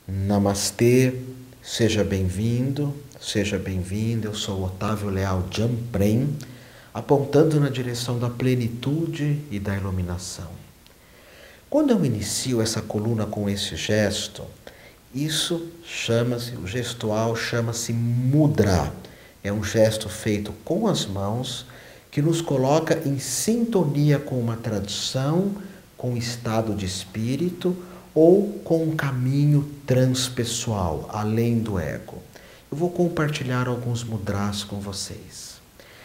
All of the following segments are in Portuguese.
Namastê, seja bem-vindo, seja bem-vinda. Eu sou Otávio Leal Jamprem, apontando na direção da plenitude e da iluminação. Quando eu inicio essa coluna com esse gesto, o gestual chama-se mudra. É um gesto feito com as mãos que nos coloca em sintonia com uma tradição, com um estado de espírito ou com um caminho transpessoal, além do ego. Eu vou compartilhar alguns mudras com vocês.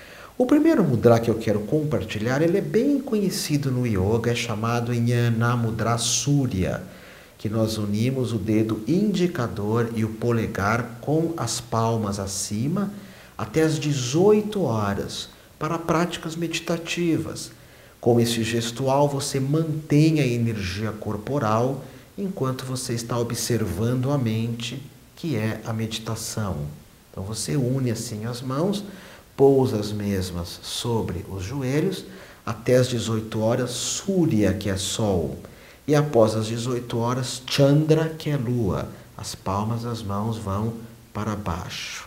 O primeiro mudra que eu quero compartilhar, ele é bem conhecido no yoga, é chamado Jnana Mudra Surya, que nós unimos o dedo indicador e o polegar com as palmas acima até as 18 horas para práticas meditativas. Com esse gestual você mantém a energia corporal enquanto você está observando a mente, que é a meditação. Então você une assim as mãos, pousa as mesmas sobre os joelhos, até as 18 horas, Surya, que é Sol. E após as 18 horas, Chandra, que é Lua. As palmas das mãos vão para baixo.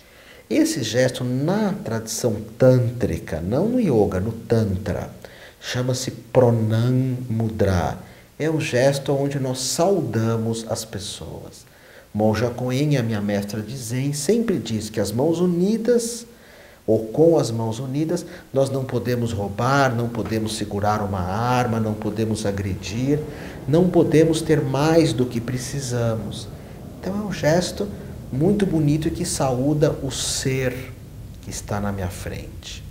Esse gesto, na tradição tântrica, não no yoga, no tantra, chama-se Pranam Mudra. É um gesto onde nós saudamos as pessoas. Monja Coen, a minha mestra de Zen, sempre diz que as mãos unidas, ou com as mãos unidas, nós não podemos roubar, não podemos segurar uma arma, não podemos agredir, não podemos ter mais do que precisamos. Então é um gesto muito bonito e que saúda o ser que está na minha frente.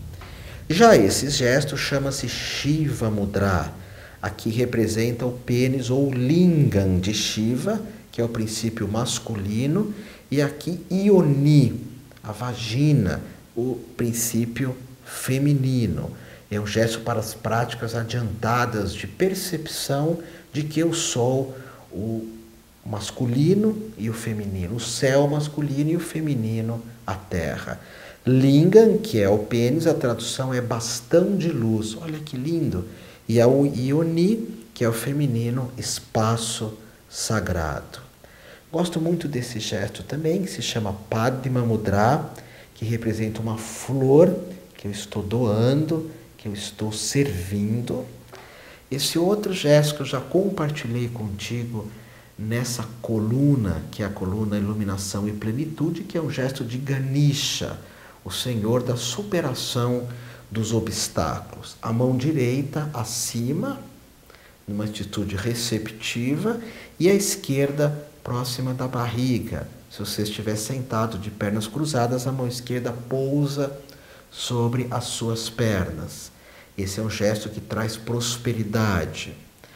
Já esse gesto chama-se Shiva Mudra. Aqui representa o pênis ou lingam de Shiva, que é o princípio masculino, e aqui Ioni, a vagina, o princípio feminino. É um gesto para as práticas adiantadas de percepção de que eu sou o masculino e o feminino, o céu masculino e o feminino, a terra. Lingam, que é o pênis, a tradução é bastão de luz. Olha que lindo! E é o Ioni, que é o feminino, espaço sagrado. Gosto muito desse gesto também, que se chama Padma Mudra, que representa uma flor que eu estou doando, que eu estou servindo. Esse outro gesto que eu já compartilhei contigo nessa coluna, que é a coluna Iluminação e Plenitude, que é um gesto de Ganesha, o Senhor da superação dos obstáculos. A mão direita acima, numa atitude receptiva, e a esquerda próxima da barriga. Se você estiver sentado de pernas cruzadas, a mão esquerda pousa sobre as suas pernas. Esse é um gesto que traz prosperidade.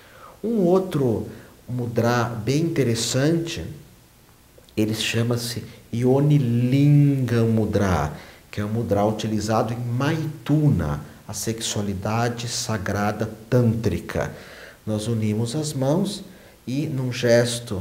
Um outro mudra bem interessante, ele chama-se Yoni Lingam Mudra, que é um mudra utilizado em Maituna, a sexualidade sagrada tântrica. Nós unimos as mãos e, num gesto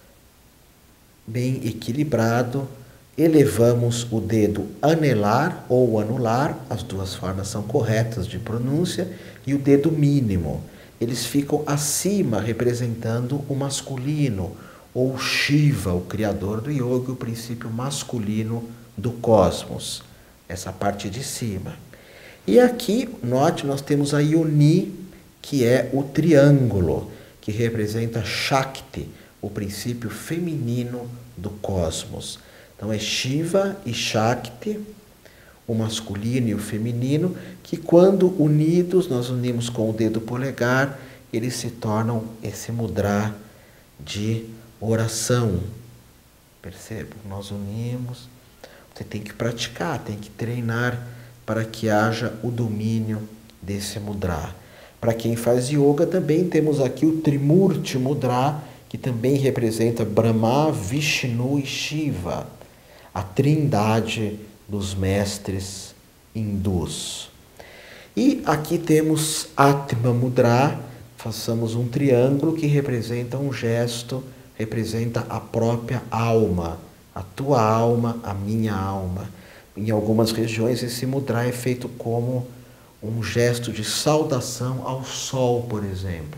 bem equilibrado, elevamos o dedo anelar ou anular, as duas formas são corretas de pronúncia, e o dedo mínimo. Eles ficam acima, representando o masculino, ou Shiva, o criador do yoga, o princípio masculino do cosmos. Essa parte de cima. E aqui, note, nós temos a Yoni, que é o triângulo, que representa Shakti, o princípio feminino do cosmos. Então é Shiva e Shakti, o masculino e o feminino, que quando unidos, nós unimos com o dedo polegar, eles se tornam esse mudra de oração. Percebam? Nós unimos. Você tem que praticar, tem que treinar para que haja o domínio desse mudra. Para quem faz yoga, também temos aqui o Trimurti Mudra, que também representa Brahma, Vishnu e Shiva, a trindade dos mestres hindus. E aqui temos Atma Mudra, façamos um triângulo que representa um gesto, representa a própria alma, a tua alma, a minha alma. Em algumas regiões esse mudra é feito como um gesto de saudação ao sol, por exemplo.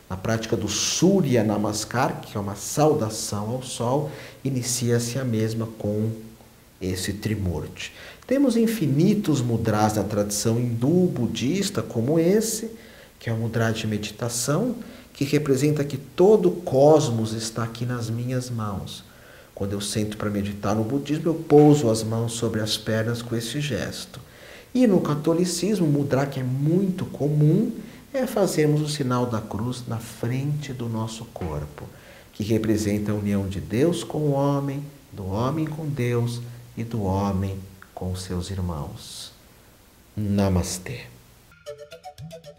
Na prática do Surya Namaskar, que é uma saudação ao sol, inicia-se a mesma com esse Trimurti. Temos infinitos mudras na tradição hindu, budista, como esse, que é o mudra de meditação, que representa que todo o cosmos está aqui nas minhas mãos. Quando eu sento para meditar no budismo, eu pouso as mãos sobre as pernas com esse gesto. E no catolicismo, o mudra que é muito comum é fazermos o sinal da cruz na frente do nosso corpo, que representa a união de Deus com o homem, do homem com Deus e do homem com seus irmãos. Namastê.